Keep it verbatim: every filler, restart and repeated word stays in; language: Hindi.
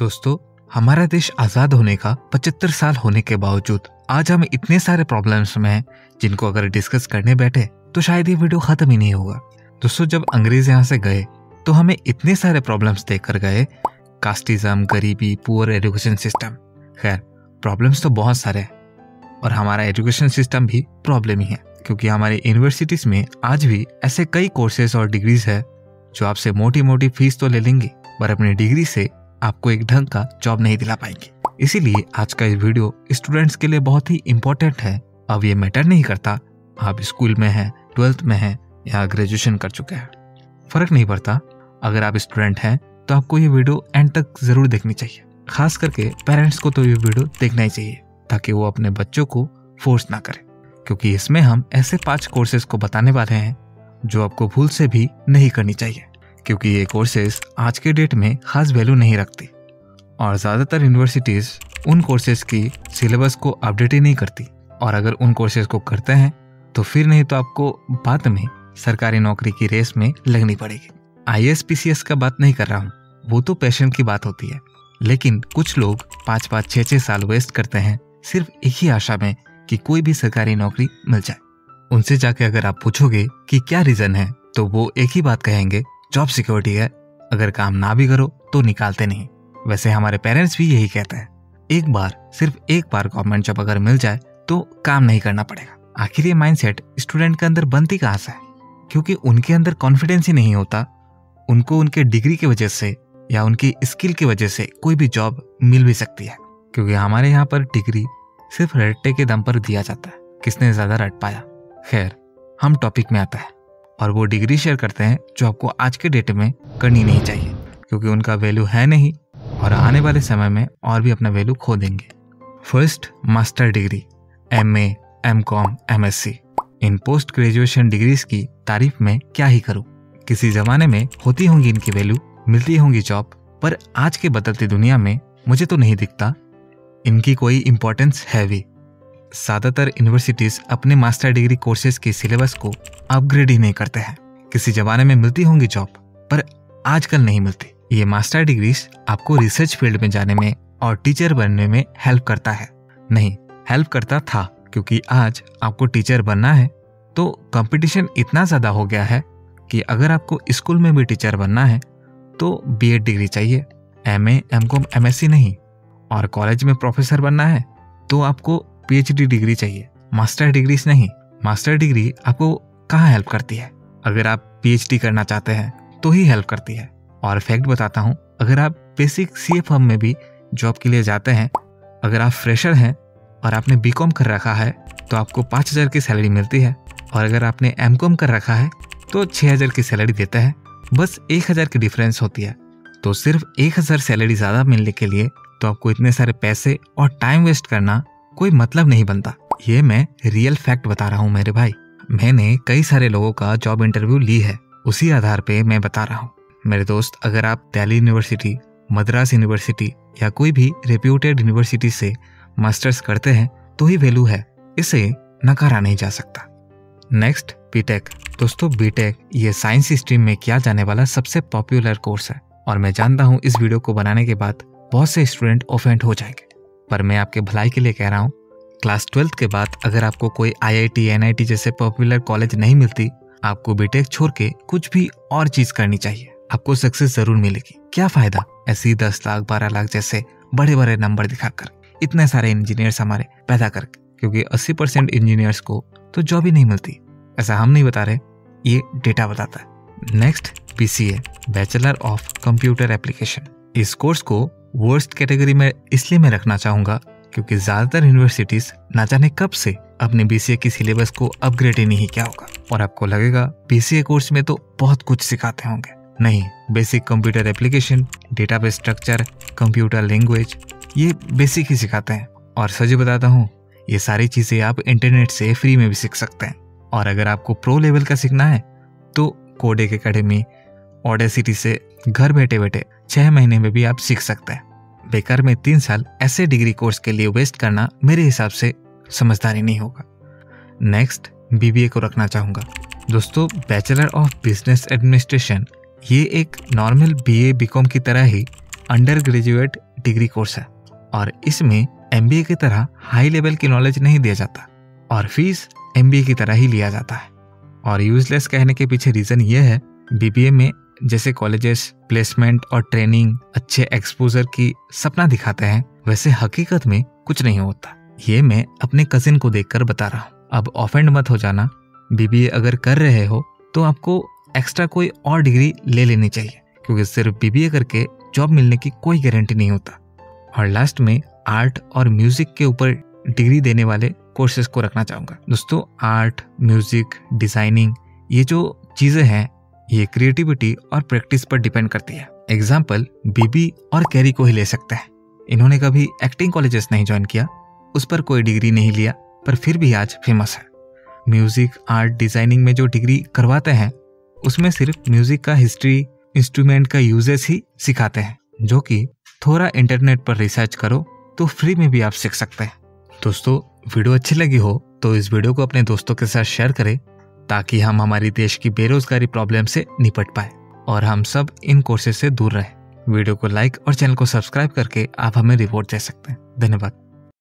दोस्तों, हमारा देश आजाद होने का पचहत्तर साल होने के बावजूद आज हम इतने सारे प्रॉब्लम्स में हैं जिनको अगर डिस्कस करने बैठे तो शायद ये वीडियो खत्म ही नहीं होगा। दोस्तों, जब अंग्रेज यहाँ से गए तो हमें इतने सारे प्रॉब्लम्स देकर गए, कास्टिज्म, गरीबी, पुअर एजुकेशन सिस्टम। खैर, प्रॉब्लम्स तो बहुत सारे हैं और हमारा एजुकेशन सिस्टम भी प्रॉब्लम ही है, क्योंकि हमारी यूनिवर्सिटीज में आज भी ऐसे कई कोर्सेज और डिग्रीज है जो आपसे मोटी मोटी फीस तो ले लेंगे पर अपनी डिग्री से आपको एक ढंग का जॉब नहीं दिला पाएंगे। इसीलिए आज का ये वीडियो स्टूडेंट्स के लिए बहुत ही इंपॉर्टेंट है। अब ये मैटर नहीं करता आप स्कूल में हैं, ट्वेल्थ में हैं या ग्रेजुएशन कर चुके हैं, फर्क नहीं पड़ता। अगर आप स्टूडेंट हैं तो आपको ये वीडियो एंड तक जरूर देखनी चाहिए। खास करके पेरेंट्स को तो ये वीडियो देखना ही चाहिए ताकि वो अपने बच्चों को फोर्स ना करें, क्योंकि इसमें हम ऐसे पांच कोर्सेज को बताने वाले हैं जो आपको भूल से भी नहीं करनी चाहिए, क्योंकि ये कोर्सेज आज के डेट में खास वैल्यू नहीं रखती और ज़्यादातर यूनिवर्सिटीज़ उन कोर्सेज की सिलेबस को अपडेट ही नहीं करती, और अगर उन कोर्सेज को करते हैं तो फिर नहीं तो आपको बाद में सरकारी नौकरी की रेस में लगनी पड़ेगी। I A S P C S का बात नहीं कर रहा हूँ, वो तो पैशन की बात होती है, लेकिन कुछ लोग पाँच पाँच छः छः साल वेस्ट करते हैं सिर्फ एक ही आशा में कि कोई भी सरकारी नौकरी मिल जाए। उनसे जाके अगर आप पूछोगे कि क्या रीज़न है तो वो एक ही बात कहेंगे, जॉब सिक्योरिटी है, अगर काम ना भी करो तो निकालते नहीं। वैसे हमारे पेरेंट्स भी यही कहते हैं, एक बार सिर्फ एक बार गवर्नमेंट जॉब अगर मिल जाए तो काम नहीं करना पड़ेगा। आखिर ये माइंडसेट स्टूडेंट के अंदर बनती कहाँ से है? क्योंकि उनके अंदर कॉन्फिडेंस ही नहीं होता। उनको उनके डिग्री की वजह से या उनकी स्किल की वजह से कोई भी जॉब मिल भी सकती है, क्योंकि हमारे यहाँ पर डिग्री सिर्फ रट्टे के दम पर दिया जाता है, किसने ज्यादा रट पाया। खैर, हम टॉपिक में आता है और वो डिग्री शेयर करते हैं जो आपको आज के डेट में करनी नहीं चाहिए, क्योंकि उनका वैल्यू है नहीं और आने वाले समय में और भी अपना वैल्यू खो देंगे। First, master degree, M A, M com, M S C. इन पोस्ट ग्रेजुएशन डिग्रीज की तारीफ में क्या ही करूं। किसी जमाने में होती होंगी इनकी वैल्यू, मिलती होंगी जॉब, पर आज की बदलती दुनिया में मुझे तो नहीं दिखता इनकी कोई इंपॉर्टेंस है भी। ज्यादातर यूनिवर्सिटीज अपने मास्टर डिग्री कोर्सेज के सिलेबस को अपग्रेड ही नहीं करते हैं। किसी जमाने में मिलती होंगी जॉब, पर आजकल नहीं मिलती। ये मास्टर डिग्रीज आपको रिसर्च फील्ड में जाने में और टीचर बनने में हेल्प करता है, नहीं हेल्प करता था, क्योंकि आज आपको टीचर बनना है तो कंपटीशन इतना ज्यादा हो गया है कि अगर आपको स्कूल में भी टीचर बनना है तो बी एड डिग्री चाहिए, M A, M com, M S C नहीं। और कॉलेज में प्रोफेसर बनना है तो आपको पी एच डी डिग्री चाहिए, मास्टर डिग्रीज नहीं। मास्टर डिग्री आपको कहाँ हेल्प करती है? अगर आप पी एच डी करना चाहते हैं तो ही हेल्प करती है। और फैक्ट बताता हूँ, अगर आप बेसिक सी ए फर्म में भी जॉब के लिए जाते हैं, अगर आप फ्रेशर हैं और आपने बी कॉम कर रखा है तो आपको पाँच हज़ार की सैलरी मिलती है, और अगर आपने एम कॉम कर रखा है तो छः हज़ार की सैलरी देता है। बस एक हज़ार की डिफरेंस होती है। तो सिर्फ एक हज़ार सैलरी ज़्यादा मिलने के लिए तो आपको इतने सारे पैसे और टाइम वेस्ट करना कोई मतलब नहीं बनता। ये मैं रियल फैक्ट बता रहा हूँ मेरे भाई। मैंने कई सारे लोगों का जॉब इंटरव्यू ली है, उसी आधार पे मैं बता रहा हूँ। मेरे दोस्त, अगर आप दिल्ली यूनिवर्सिटी, मद्रास यूनिवर्सिटी या कोई भी रेप्यूटेड यूनिवर्सिटी से मास्टर्स करते हैं तो ही वैल्यू है, इसे नकारा नहीं जा सकता। Next, B Tech. दोस्तों, बीटेक ये साइंस स्ट्रीम में किया जाने वाला सबसे पॉपुलर कोर्स है, और मैं जानता हूँ इस वीडियो को बनाने के बाद बहुत से स्टूडेंट ऑफेंड हो जाएंगे, पर मैं आपके भलाई के लिए कह रहा हूँ। क्लास ट्वेल्थ के बाद अगर आपको कोई I I T, N I T जैसे पॉपुलर कॉलेज नहीं मिलती, आपको बीटेक छोड़ के कुछ भी और चीज करनी चाहिए, आपको सक्सेस जरूर मिलेगी। क्या फायदा ऐसे ही दस लाख बारह लाख जैसे बड़े बड़े नंबर दिखाकर इतने सारे इंजीनियर्स हमारे पैदा करके, क्योंकि अस्सी परसेंट इंजीनियर्स को तो जॉब ही नहीं मिलती। ऐसा हम नहीं बता रहे, ये डेटा बताता है। Next, B C A, bachelor of computer application. इस कोर्स को वर्स्ट कैटेगरी में इसलिए मैं रखना चाहूंगा क्योंकि ज्यादातर यूनिवर्सिटीज ना जाने कब से अपने बी सी ए की सिलेबस को अपग्रेड ही नहीं किया होगा, और आपको लगेगा बी सी ए कोर्स में तो बहुत कुछ सिखाते होंगे। नहीं, basic computer application, database structure, computer language, ये बेसिक ही सिखाते हैं। और सच बताता हूँ, ये सारी चीजें आप इंटरनेट से फ्री में भी सीख सकते हैं। और अगर आपको प्रो लेवल का सीखना है तो कोडेक एकेडमी, ऑडेसिटी से घर बैठे बैठे छह महीने में भी आप सीख सकते हैं। बेकार में तीन साल ऐसे डिग्री कोर्स के लिए वेस्ट करना मेरे हिसाब से समझदारी नहीं होगा। नेक्स्ट, बी बी ए को रखना चाहूंगा। दोस्तों, बैचलर ऑफ बिजनेस एडमिनिस्ट्रेशन ये एक normal B A B com की तरह ही अंडर ग्रेजुएट डिग्री कोर्स है और इसमें एमबीए की तरह हाई लेवल की नॉलेज नहीं दिया जाता और फीस एमबीए की तरह ही लिया जाता है। और यूजलेस कहने के पीछे रीजन ये है, बीबीए में जैसे कॉलेजेस प्लेसमेंट और ट्रेनिंग अच्छे एक्सपोजर की सपना दिखाते हैं, वैसे हकीकत में कुछ नहीं होता। ये मैं अपने कजिन को देखकर बता रहा हूँ। अब ऑफेंड मत हो जाना, बीबीए अगर कर रहे हो तो आपको एक्स्ट्रा कोई और डिग्री ले लेनी चाहिए, क्योंकि सिर्फ बीबीए करके जॉब मिलने की कोई गारंटी नहीं होता। और लास्ट में आर्ट और म्यूजिक के ऊपर डिग्री देने वाले कोर्सेज को रखना चाहूंगा। दोस्तों, आर्ट, म्यूजिक, डिजाइनिंग, ये जो चीजें हैं ये क्रिएटिविटी और प्रैक्टिस पर डिपेंड करती है। एग्जाम्पल बीबी और कैरी को ही ले सकते हैं। इन्होंने कभी एक्टिंग कॉलेजेस नहीं ज्वाइन किया, उस पर कोई डिग्री नहीं लिया, पर फिर भी आज फेमस है। म्यूजिक, आर्ट, डिजाइनिंग में जो डिग्री करवाते हैं उसमें सिर्फ म्यूजिक का हिस्ट्री, इंस्ट्रूमेंट का यूजेस ही सिखाते हैं, जो कि थोड़ा इंटरनेट पर रिसर्च करो तो फ्री में भी आप सीख सकते हैं। दोस्तों, वीडियो अच्छी लगी हो तो इस वीडियो को अपने दोस्तों के साथ शेयर करें, ताकि हम हमारी देश की बेरोजगारी प्रॉब्लम से निपट पाए और हम सब इन कोर्सेज से दूर रहें। वीडियो को लाइक और चैनल को सब्सक्राइब करके आप हमें रिवॉर्ड दे सकते हैं। धन्यवाद।